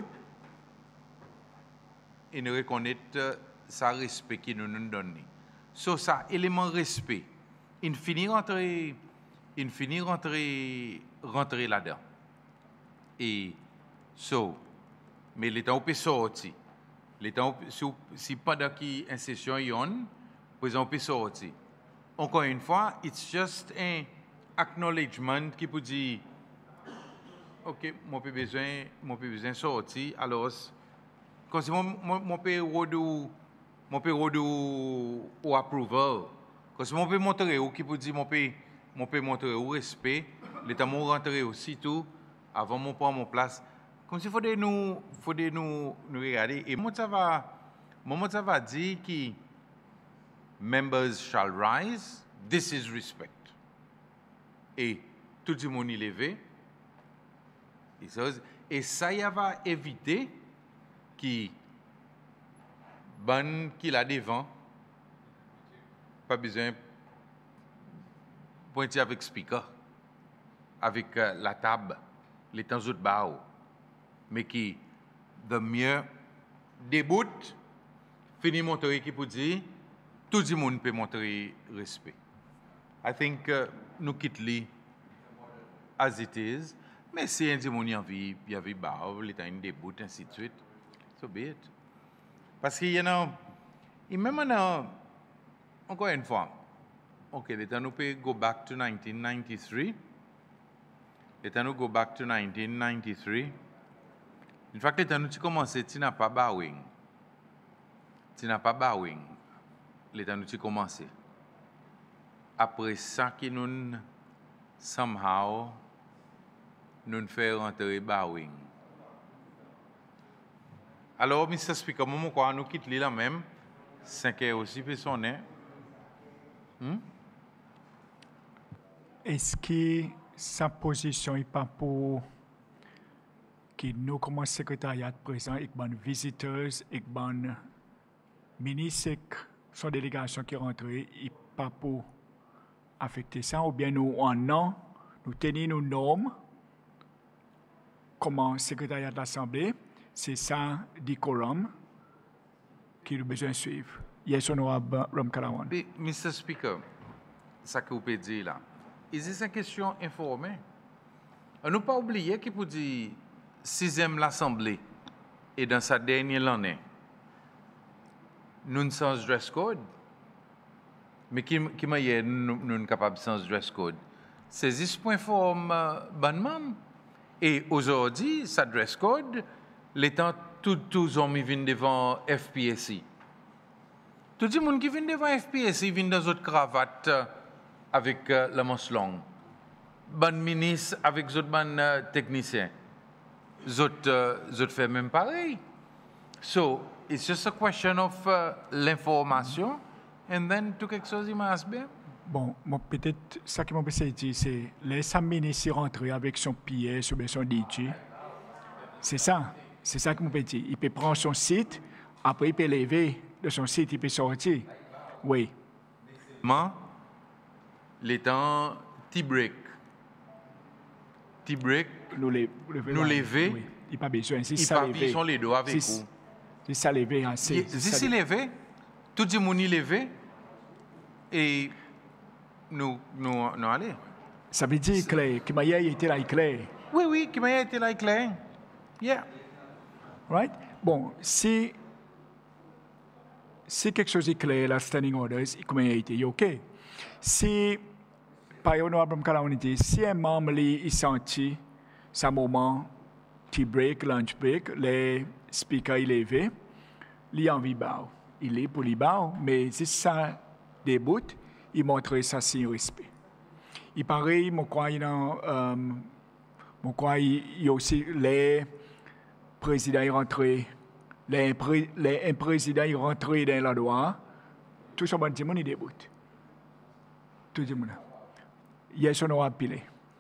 il nous reconnaît sa respect qui nous nous donne. So ça élément respect, il finit rentrer, il finit rentrer, rentrer là-dedans. Et so, mais l'état on peut sortir. L'état si, si pendant qui une session yon, présent on peut sortir. Encore une fois, it's just un acknowledgement qui peut dire, ok, moi peux besoin, moi peux besoin sortir. Alors, quand c'est mon mon peut redou, mon peut redou ou approval. Quand c'est mon peut montrer ou qui peut dire mon peut mon peut montrer au respect l'état mon rentré aussitôt, avant mon prendre mon place, comme s'il faudrait nous, faudrait nous, nous regarder. Et moi, ça va, moi, ça va dire que members shall rise, this is respect. Et tout le monde est levé. Et ça, et ça y va éviter qui bonne qui là devant, pas besoin pointer avec speaker, avec euh, la table, les temps de bas, mais qui de mieux début, finit montrer qui peut dire, tout le monde peut montrer respect. I think uh, nous quittons as it is, mais si un démon y a envie, il y a envie bas, il y a une début, ainsi de suite, so be it. Parce qu'il y en a, et même en, encore une fois, ok, l'État nous peut go back to nineteen ninety-three. L'État nous go back to nineteen ninety-three. Une fois que l'État nous a commencé, tu n'as pas bowing. Tu n'as pas bowing. L'État nous a commencé. Après ça, qui nous, somehow, nous fait rentrer bowing. Alors, mister Speaker, moment quoi, nous quittons là même, cinq heures aussi, personne. Hmm? Est-ce que sa position n'est pas pour que nous, comme secrétariat présent, et que les visiteurs, et que les ministres, son délégation qui rentrent, n'est pas pour affecter ça, ou bien nous, en an, nous tenons nos normes comme secrétariat de l'Assemblée, c'est ça, décorum, qu'il a besoin de suivre. Yes, honorable Ram Kalawan. mister Speaker, ça que vous pouvez dire là, c'est une question informée. On ne pas oublier qu'il peut dire sixième l'Assemblée et dans sa dernière année, nous ne sommes dress code, mais qui qui m'a dit nous nous capables sans dress code. C'est juste point forme bonnement. Et aujourd'hui, ça dress code, les temps tous tous hommes viennent devant F P S I. Tout le monde qui vient devant F P S I vient dans une cravate avec euh, la manche longue. Bon ministre avec d'autres bon euh, techniciens. D'autres euh, font même pareil. So, it's just a question of uh, l'information and then tout quelque chose il marche bien. Bon, moi, peut-être, ça qui m'a dit, c'est les cinq ministres rentrent avec son P S ou bien son D J. C'est ça. C'est ça que m'a dit. Il peut prendre son site, après il peut lever de son site, il peut sortir. Oui. Moi, les temps T-break. T-break, nous, les, nous lever. Oui. Il n'y a pas besoin. Si il ça pas besoin les doigts avec si, vous. Si ça lever assez. Si ça lever, tout le monde lever et nous, nous, nous aller. Ça veut dire clair, que Maya était là clair. Oui, oui, que Maya était là clair. Yeah. Right? Bon, si, si quelque chose est clair, la standing orders, comment il a été, OK. Si, par honorable Kalawaniti, si un membre est senti, ce moment, tea break, lunch break, les speakers il levé, il a envie de bas. Il est pour les bas, mais si ça débute, il montre ça sans respect. Il paraît, mon quoi, il y a, mon quoi, il y a aussi les présidents qui rentrent, les, les présidents qui rentrent dans la loi, tout ce monde, il débute. Tout le monde. Yes, on aura pilé.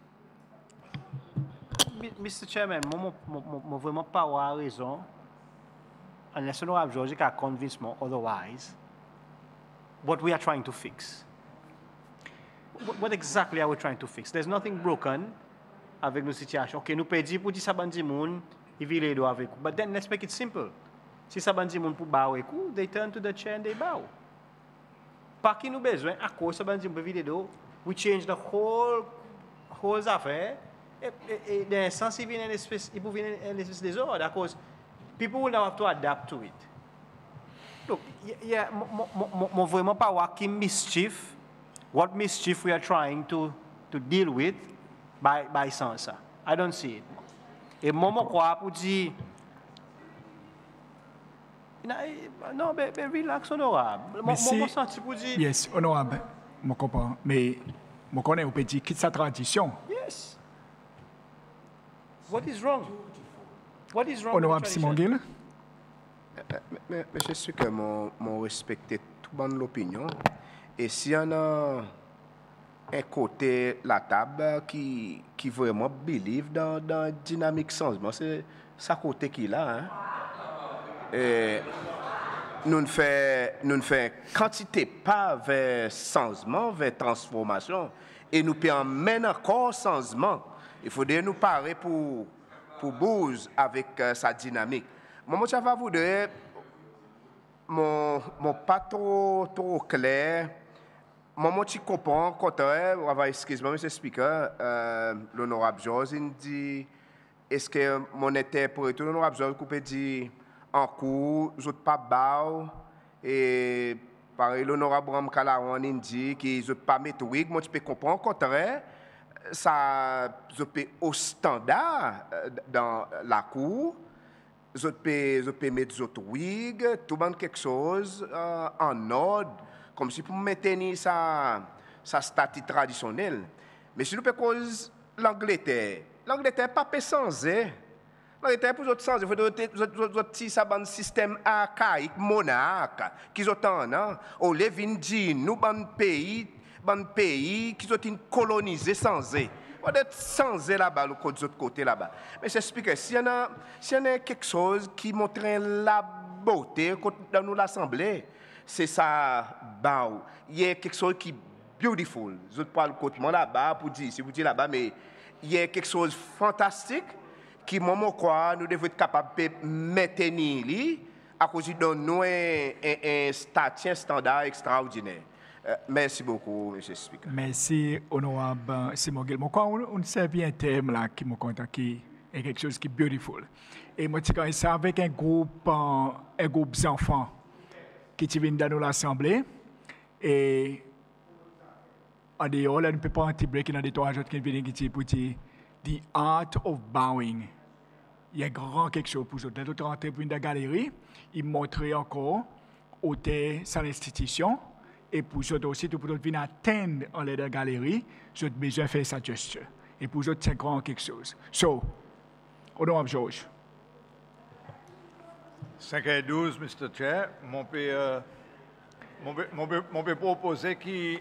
mister Chairman, moi, moi, vraiment pas avoir raison. Unless on have George can convince me otherwise. What we are trying to fix. What, what exactly are we trying to fix? There's nothing broken avec nos situations. Ok, nous payons pour dire ça bandi moun, ils vivent les doigts avec vous. But then let's make it simple. Si ça bandi moun pour bow avec vous, they turn to the chair and they bow. Pas qui nous besoin, à cause ça bandi moun pour vivre les doigts, we change the whole, whole affaire. Et, et, et dans un sens, il vient une espèce, il peut venir une espèce de désordre, à cause people will now have to adapt to it. Look, yeah, mo vraiment pas voir qui mischief, what mischief we are trying to to deal with by by Sansa. I don't see it. Et moi, moi crois pour dire, non, mais relax, honorable. Moi, moi senti pour dire. Yes, honorable, je comprends, mais je connais, on peut dire quitte sa tradition. Yeah. Yes. What is wrong? What is wrong Honorable with the Simon tradition? Gill. Mais, mais, mais je suis que mon, mon respecter tout le monde l'opinion. Et s'il y en a un côté la table qui, qui vraiment believe dans, dans dynamique changement, c'est ça côté qui là. Hein? Et nous ne faisons nous ne fait quantité pas vers changement, vers transformation. Et nous permettons encore changement. Il faudrait nous parer pour, pour bouger avec euh, sa dynamique. Moi, je vais vous dire, mon, mon pas trop, trop clair. Moi, je comprends, quand excusez-moi, monsieur le Speaker, euh, l'honorable Georges, il dit, est-ce que mon interprète, l'honorable Georges, peut dire, en cours, je ne pas bas, et pareil, l'honorable Ram Kalawan, il dit, qu'il ne pas mettre wig, moi, je peux comprendre, au contraire, ça, je peux au standard dans la cour, je peux, je peux mettre d'autres wigs, tout le monde quelque chose euh, en ordre, comme si pour maintenir sa, sa statut traditionnel. Mais si nous peut cause l'Angleterre, l'Angleterre pas peut changer. L'Angleterre pour autres changer, il faut que ça un système archaïque, monarque, qui ont un au Levin dit nous ban pays, ban pays qui ont colonisé sans eux. On doit changer là-bas, de l'autre côté là-bas. Mais j'explique, s'il y en a, s'il y en a quelque chose qui montre la beauté dans nous l'Assemblée, c'est ça, bah, il y a quelque chose qui est beautiful. Je parle côté moi là-bas pour dire, si vous dites là-bas, mais il y a quelque chose de fantastique qui, moi, je crois, nous devons être capables de maintenir à cause de nous un, un, un statut standard extraordinaire. Euh, merci beaucoup, M. le Speaker. Merci, honorable Simon Gill. Moi, on sait bien un thème là qui me compte qui est quelque chose qui est beautiful. Et moi, je suis avec un groupe, un groupe d'enfants qui viennent dans l'Assemblée. Et en dehors, là, nous ne pouvons pas entrer dans des trois autres qui viennent qui pour dire The Art of Bowing. Il y a grand quelque chose pour eux. Quand ils rentrent dans la galerie, ils montrent encore où est sa institution. Et pour eux aussi, pour eux venir atteindre en la galerie, ils ont besoin de faire sa gesture. Et pour eux, c'est grand quelque chose. So, honorable George. cinq et douze, Mister Chair, mon peut, euh, mon peut, mon peut, mon peut proposer que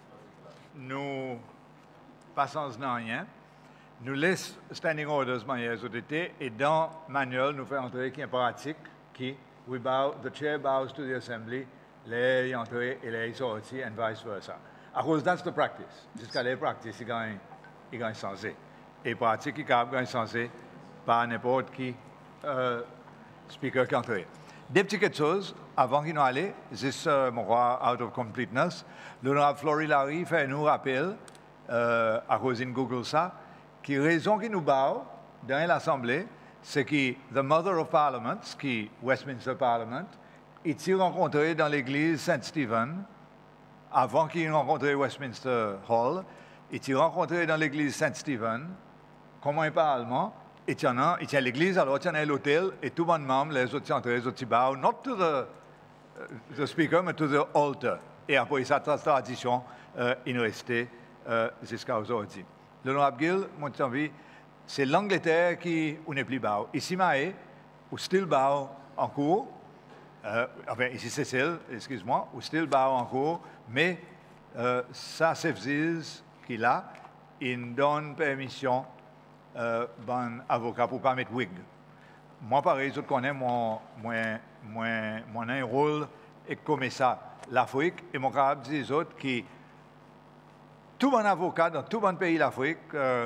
nous passons dans rien, nous laissons standing orders manières auditées et dans le manuel nous faisons entrer qui est pratique, qui we bow, the chair bows to the assembly, les entrées et les sorties and vice versa. À cause that's the practice. Jusqu'à les practice, il gagne, il gagne censé. Et pratique, il gagne censé par n'importe qui. Euh, speaker qui entre. Des petites choses, avant qu'il nous aille, juste euh, mon roi out of completeness, l'honorable Flory Larry fait nous rappel, euh, à cause de Google ça, qui raison qu'il nous bat dans l'Assemblée, c'est que the Mother of Parliament, qui Westminster Parliament, il s'est rencontré dans l'église Saint-Stephen, avant qu'il rencontre Westminster Hall, il s'est rencontré dans l'église Saint-Stephen, comme un parlement, et il y a, il y a l'église, alors il y a l'hôtel, et tout le monde membre, les autres entrés, les autres bow, not to the, uh, the speaker, mais to the altar. Et après, cette tradition, euh, il est resté euh, jusqu'à aujourd'hui. L'honorable Gill, mon avis, c'est l'Angleterre qui n'est plus bow. Ici, Maé, ou still bow en cours, euh, enfin, ici, Cécile, excuse-moi, ou still bow en cours, mais euh, ça, c'est qu'il a, il donne permission Euh, bon avocat pour pas mettre wig. Moi, pareil, je connais mon, mon, mon, mon un rôle et comme ça, l'Afrique, et mon capable des autres qui, tout bon avocat dans tout bon pays d'Afrique, euh,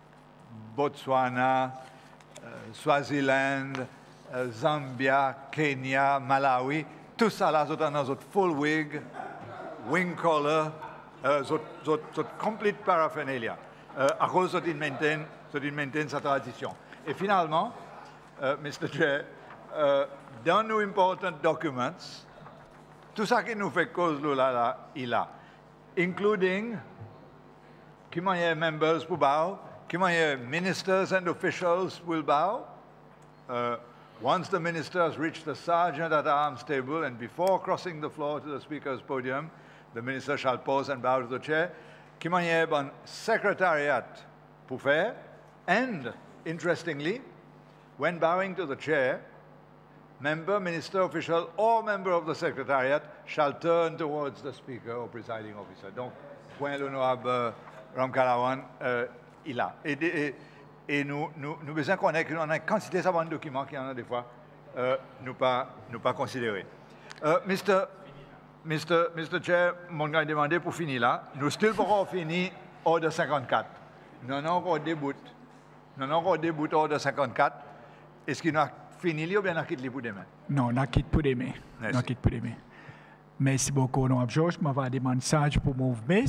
Botswana, euh, Swaziland, euh, Zambia, Kenya, Malawi, tout ça là, c'est dans notre full wig, wing collar, euh, notre complete paraphernalia. Euh, à cause de maintain, de maintain sa tradition. Et finalement, euh, Mister Chair, euh, dans nos important documents, tout ça qui nous fait cause là, là, il a, including qui y members pour bow, qui y ministers and officials will bow. Uh, once the ministers reach the sergeant at arms table and before crossing the floor to the speaker's podium, the minister shall pause and bow to the chair. Qui y a un secrétariat pour faire. And, interestingly, when bowing to the chair, member, minister, official, or member of the secretariat shall turn towards the speaker or presiding officer. Donc, point l'honorable euh, Ramkalawan, euh, il a. Et, et, et nous, nous, nous besoin qu'on ait qu'on a une quantité de documents qui en a des fois, euh, nous pas, nous pas considérés. Euh, Mister Mister Mister Chair, mon gars a demandé pour finir là. Nous still pas fini ordre cinquante-quatre. Nous avons encore des bouts. Nous avons encore des bouts ordre cinquante-quatre. Est-ce qu'il a fini ou bien on a quitté pour demain? Non, on a quitté pour demain. On a quitté pour demain. Merci beaucoup, honorable Georges. Je vais demander un message pour mouvement.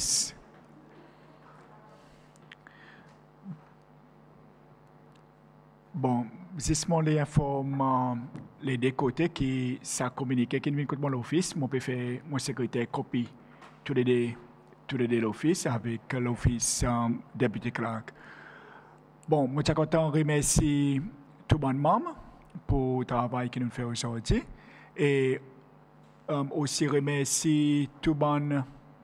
Bon, justement, les informe les deux côtés qui ça communiqué qui vient de mon office, mon peut faire mon secrétaire copie tous les deux tous les deux l'office avec l'office um, député Clark. Bon, moi je suis content de remercier tout le monde pour le travail que nous faisons aujourd'hui et um, aussi remercier tout le monde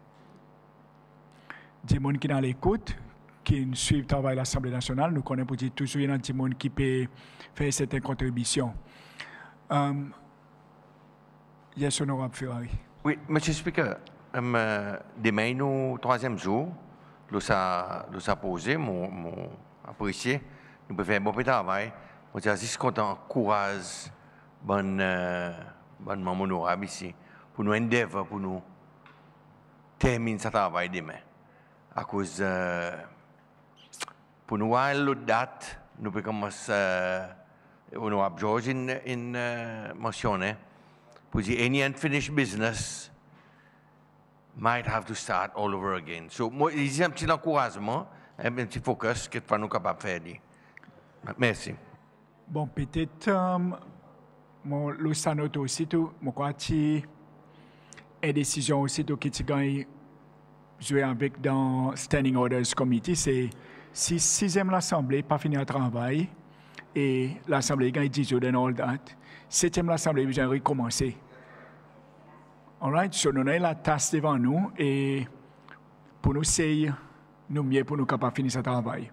des gens qui sont à l'écoute, qui suivent le travail de l'Assemblée nationale. Nous connaissons pour dire toujours il y a des gens qui peuvent faire certaines contributions. Um, yes, honorable Ferrari. Oui, Monsieur le Speaker, um, uh, demain, nous, troisième jour, nous avons posé, nous apprécié, nous pouvons faire un bon travail. Nous sommes juste contents, courage, bon, euh, bon membre honorable ici, pour nous endeavor, pour nous terminer ce travail demain. À cause, euh, pour nous avoir l'autre date, nous pouvons commencer. Euh, Honorable George in, in uh, mentionné, pour dire any unfinished business might have to start all over again. So, moi, il y a un petit encouragement, un petit focus que nous sommes capables de faire. Merci. Bon, peut-être, um, mon le sanote aussi, tout, mon crois que une décision aussi qui tu gagnes jouer avec dans Standing Orders Committee, c'est si sixième l'Assemblée pas fini le travail. Et l'Assemblée a dit que dans all that. Septième l'Assemblée a recommencé. All right, so nous avons la tâche devant nous et pour nous, c'est nous mieux pour nous capables de finir ce travail.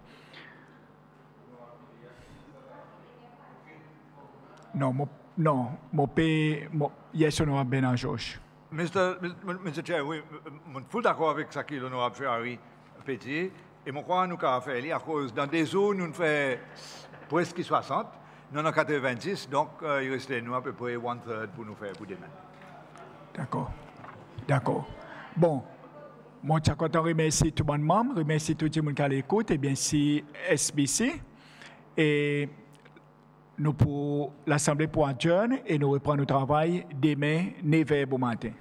Non, mon, non, mon père, yes, honorable Bernard Georges. Mister Mister Chair, oui, je suis full d'accord avec ce que l'honorable Ferrari a dit. Et je crois que nous avons fait à cause dans des zones nous faisons presque soixante, nous en avons quatre-vingt-dix, donc euh, il restait nous à peu près one third pour nous faire pour demain. D'accord. D'accord. Bon, moi je suis content de remercier tout le monde, remercier tout le monde qui l'écoute, et bien si S B C, et nous pour l'Assemblée pour adjourner et nous reprendre le travail demain neuf heures au matin.